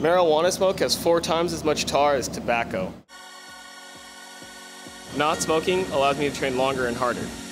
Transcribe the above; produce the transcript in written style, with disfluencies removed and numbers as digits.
Marijuana smoke has 4 times as much tar as tobacco. Not smoking allows me to train longer and harder.